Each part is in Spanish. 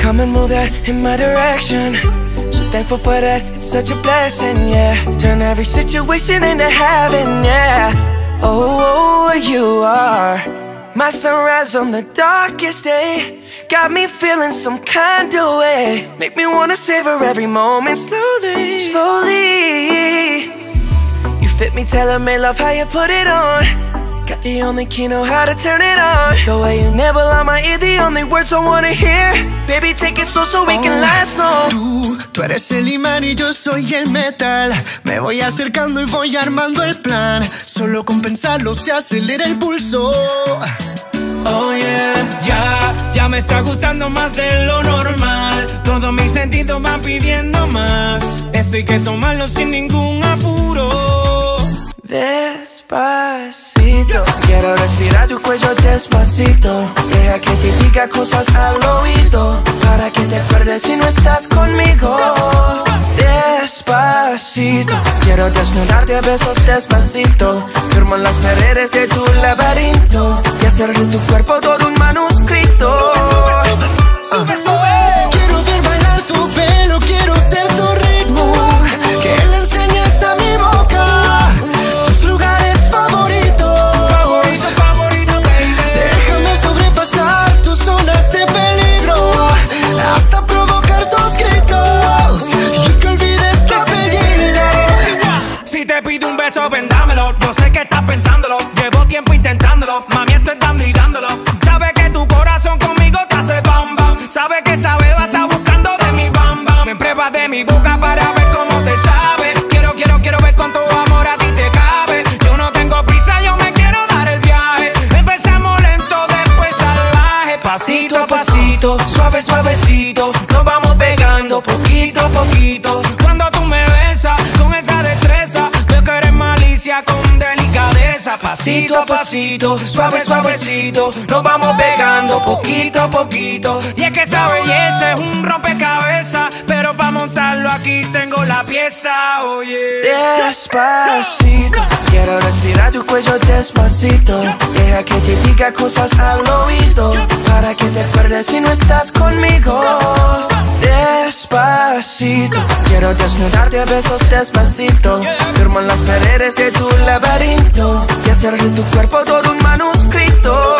Come and move that in my direction. So thankful for that, it's such a blessing, yeah. Turn every situation into heaven, yeah. Oh, you are my sunrise on the darkest day. Got me feeling some kind of way. Make me wanna savor every moment slowly, slowly. You fit me, tailor-made, love how you put it on. Got the only key, know how to turn it on. The way you nibble on my ear, the only words I wanna hear. Baby, take it slow so we can last long. Tú eres el imán y yo soy el metal. Me voy acercando y voy armando el plan. Solo con pensarlo se acelera el pulso. Oh yeah, ya me está gustando más de lo normal. Todos mis sentidos van pidiendo más. Esto hay que tomarlo sin ningún apuro. Despacito, quiero respirar tu cuello despacito. Deja que te diga cosas al oído, para que te acuerdes si no estás conmigo. Despacito, quiero desnudarte a besos despacito. Firmo en las paredes de tu laberinto y hacer de tu cuerpo todo un manuscrito. Sube, sube. Quiero ver bailar tu pelo, quiero ser tu ritmo. Que le enseñes a mi boca tus lugares favoritos. Favorito, baby. Déjame sobrepasar tus zonas de peligro, hasta provocar tus gritos y que olvides tu apellido. Si te pido un beso, ven dámelo. Yo sé que estás pensándolo, llevo tiempo intentándolo. Mami, esto es dando y dándolo. Sabes que tu corazón conmigo te hace bam bam. Sabes que esa beba está buscando de mi bam bam. Me pruebas de mi boca para ver cómo te sabe. Quiero ver cuánto amor a ti te cabe. Yo no tengo prisa, yo me quiero dar el viaje. Empezamos lento, después salvaje. Pasito a pasito, suave, suavecito. Nos vamos pegando poquito a poquito. Cuando tú me besas con esa destreza, veo que eres malicia con delicadeza. Pasito a pasito, suave, suavecito. Nos vamos pegando poquito a poquito. Y es que esa belleza es un rompecabezas, pero para montarlo aquí tengo la pieza, oye. Despacito, quiero respirar tu cuello despacito. Deja que te diga cosas al oído, para que te acuerdes si no estás conmigo. Despacito, quiero desnudarte a besos despacito. Firmo en las paredes de tu laberinto y hacer de tu cuerpo todo un manuscrito.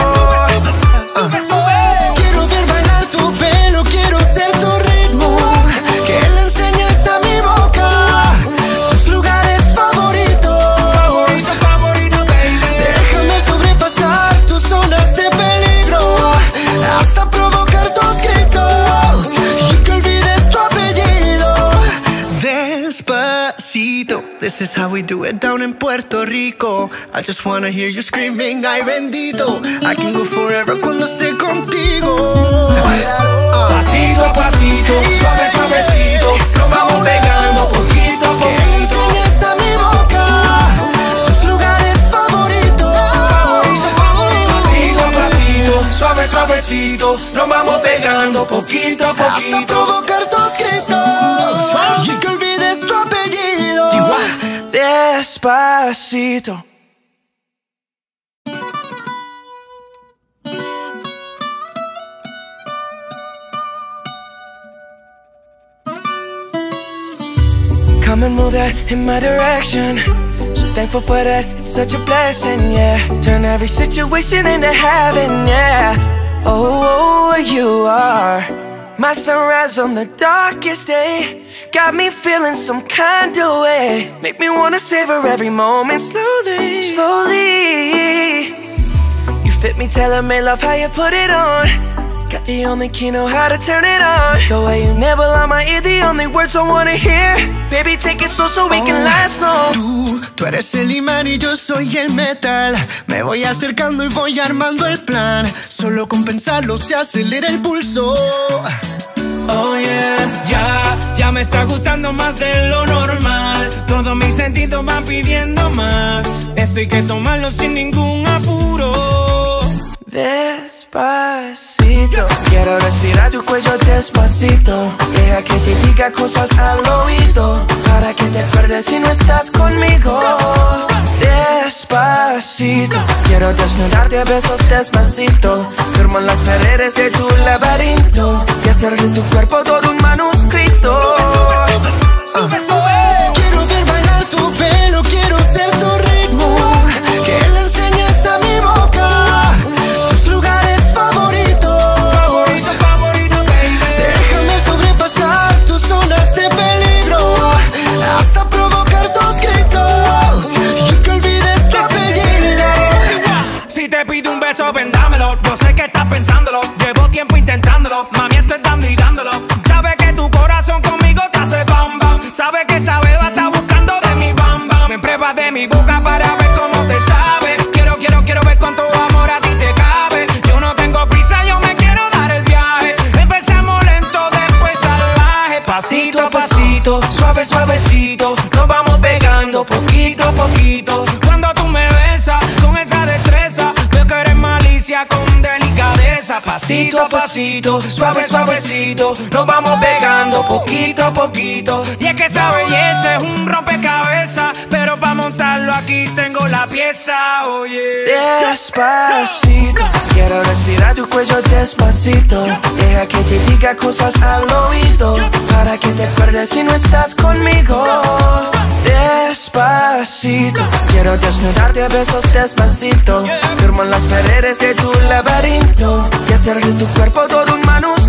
Quiero ver bailar tu pelo, quiero ser tu ritmo. Que le enseñes a mi boca tus lugares favoritos. Favorito, baby. Déjame sobrepasar tus zonas de peligro, hasta provocar tus gritos y que olvides tu apellido. Despacito, this is how we do it down in Puerto Rico. I just wanna hear you screaming, ay bendito. I can go forever cuando esté contigo. Pasito a pasito, suave, suavecito. Nos vamos pegando poquito a Que le poquito. enseñes a mi boca tus lugares favoritos. Pasito a pasito, suave, suavecito. Nos vamos pegando poquito a Hasta poquito. provocar tus gritos y que olvides tu apellido. Despacito. Come and move that in my direction. So thankful for that, it's such a blessing, yeah. Turn every situation into heaven, yeah. Oh, you are my sunrise on the darkest day. Got me feeling some kind of way. Make me wanna savor every moment slowly, slowly. You fit me, tailor-made, love how you put it on. Got the only key, know how to turn it on. The way you nibble on my ear, the only words I wanna hear. Baby, take it slow so we can last long. Tú eres el imán y yo soy el metal. Me voy acercando y voy armando el plan. Solo con pensarlo se acelera el pulso. Oh yeah, ya me está gustando más de lo normal. Todos mis sentidos van pidiendo más. Esto hay que tomarlo sin ningún apuro. Despacito, quiero respirar tu cuello despacito. Deja que te diga cosas al oído, para que te acuerdes si no estás conmigo. Despacito. Despacito, quiero desnudarte a besos despacito. Firmo en las paredes de tu laberinto y hacer de tu cuerpo todo un manuscrito. Quiero ver bailar tu pelo, quiero ser tu ritmo, que le enseñes a mi boca tus lugares favoritos. Favorito, baby. Déjame sobrepasar tus zonas de peligro, hasta provocar tus gritos y que olvides tu apellido. Si te pido un beso, ven dámelo. Yo sé que estás pensándolo, llevo tiempo intentándolo. Mami, esto es dando y dándolo. Sabes que tu corazón conmigo te hace bam bam. Sabes que esa beba está buscando de mi bam bam. Me pruebas de mi boca para ver cómo te sabe. Quiero ver cuánto amor a ti te cabe. Yo no tengo prisa, yo me quiero dar el viaje. Empezamos lento, después salvaje. Pasito a pasito, suave, suavecito. Nos vamos pegando poquito a poquito. Cuando tú me besas con esa destreza, veo que eres malicia con delicadeza. Pasito a pasito, suave, suavecito. Nos vamos pegando poquito a poquito. Y es que esa belleza es un rompecabezas, pero para montarlo aquí tengo la pieza, oye. Despacito, quiero respirar tu cuello despacito. Deja que te diga cosas al oído, para que te acuerdes si no estás conmigo. Despacito, quiero desnudarte a besos despacito. Firmo en las paredes de tu laberinto y hacer de tu cuerpo todo un manuscrito.